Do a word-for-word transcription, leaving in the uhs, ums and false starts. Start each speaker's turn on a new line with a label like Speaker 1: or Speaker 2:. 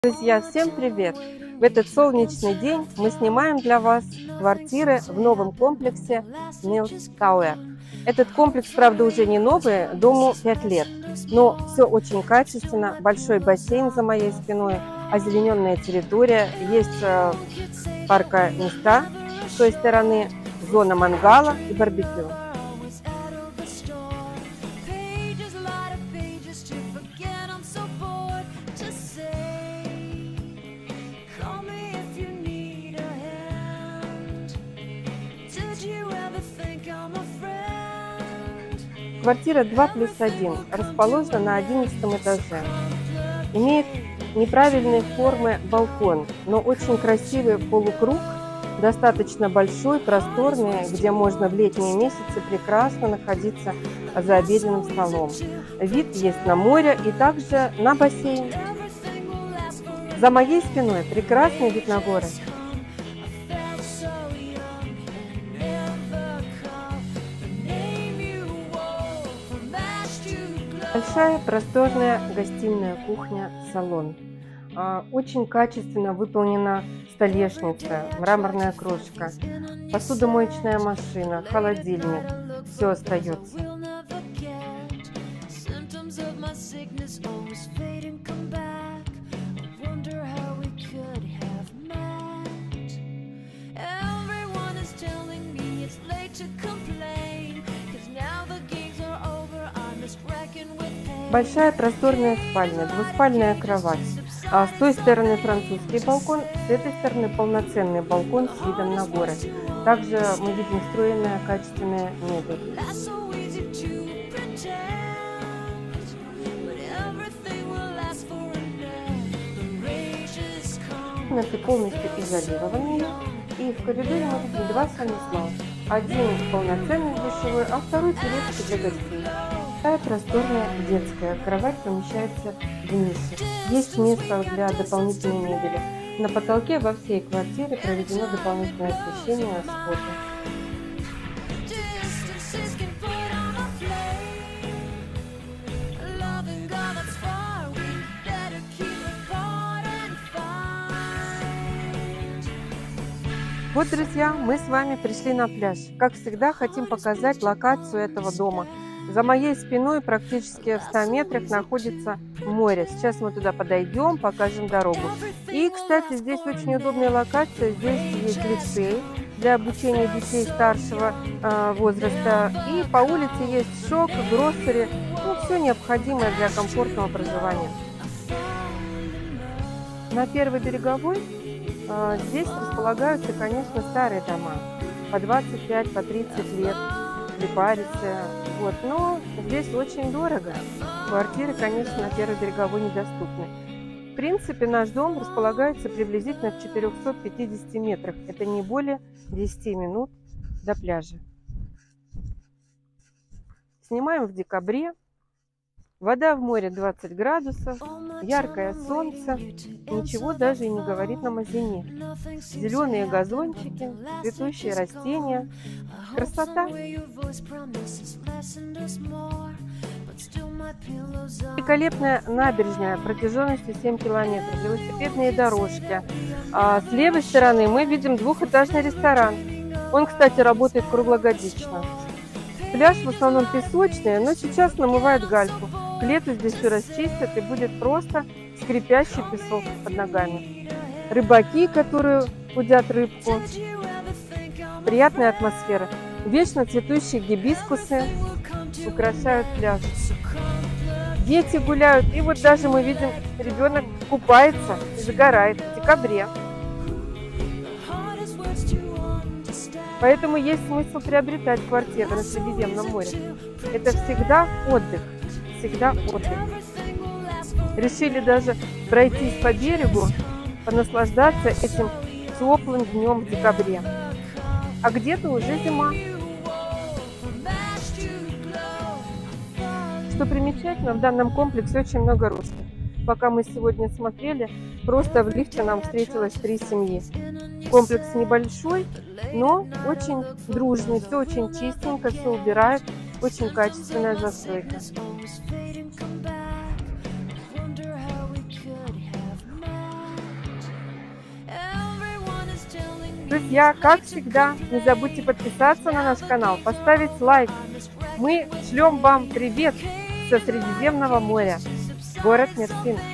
Speaker 1: Друзья, всем привет! В этот солнечный день мы снимаем для вас квартиры в новом комплексе Mills Tower. Этот комплекс, правда, уже не новый, дому пять лет, но все очень качественно, большой бассейн за моей спиной, озелененная территория, есть паркоместа с той стороны, зона мангала и барбекю. Квартира два плюс один расположена на одиннадцатом этаже. Имеет неправильные формы балкон, но очень красивый полукруг, достаточно большой, просторный, где можно в летние месяцы прекрасно находиться за обеденным столом. Вид есть на море и также на бассейн. За моей спиной прекрасный вид на горы. Большая просторная гостиная, кухня, салон. Очень качественно выполнена столешница, мраморная крошка, посудомоечная машина, холодильник. Все остается. Большая просторная спальня, двуспальная кровать. А с той стороны французский балкон, с этой стороны полноценный балкон с видом на горы. Также мы видим встроенная качественная мебель. Комнаты полностью изолированные, и в коридоре мы видим два санузла. Один полноценный душевой, а второй туалетки для гостей. Такая просторная детская кровать помещается в нише. Есть место для дополнительной мебели. На потолке во всей квартире проведено дополнительное освещение спота. Вот, друзья, мы с вами пришли на пляж. Как всегда, хотим показать локацию этого дома. За моей спиной практически в ста метрах находится море. Сейчас мы туда подойдем, покажем дорогу. И, кстати, здесь очень удобная локация. Здесь есть лицей для обучения детей старшего э, возраста. И по улице есть шок, гроссери. Ну, все необходимое для комфортного проживания. На первой береговой э, здесь располагаются, конечно, старые дома. По двадцать пять, по тридцать лет. Припариться. Вот. Но здесь очень дорого. Квартиры, конечно, на первой береговой недоступны. В принципе, наш дом располагается приблизительно в четырёхстах пятидесяти метрах. Это не более десяти минут до пляжа. Снимаем в декабре. Вода в море двадцать градусов, яркое солнце, ничего даже и не говорит нам о зиме. Зеленые газончики, цветущие растения. Красота! Великолепная набережная протяженностью семь километров, велосипедные дорожки. А с левой стороны мы видим двухэтажный ресторан. Он, кстати, работает круглогодично. Пляж в основном песочный, но сейчас намывают гальку. К лету здесь все расчистят и будет просто скрипящий песок под ногами. Рыбаки, которые удят рыбку. Приятная атмосфера. Вечно цветущие гибискусы украшают пляж. Дети гуляют. И вот даже мы видим, ребенок купается и загорает в декабре. Поэтому есть смысл приобретать квартиру на Средиземном море. Это всегда отдых. Всегда отдых. Решили даже пройтись по берегу, понаслаждаться этим теплым днем в декабре. А где-то уже зима. Что примечательно, в данном комплексе очень много русских. Пока мы сегодня смотрели, просто в лифте нам встретилось три семьи. Комплекс небольшой, но очень дружный, все очень чистенько, все убирают, очень качественная застройка. Друзья, как всегда, не забудьте подписаться на наш канал, поставить лайк. Мы шлем вам привет со Средиземного моря, город Мерсин.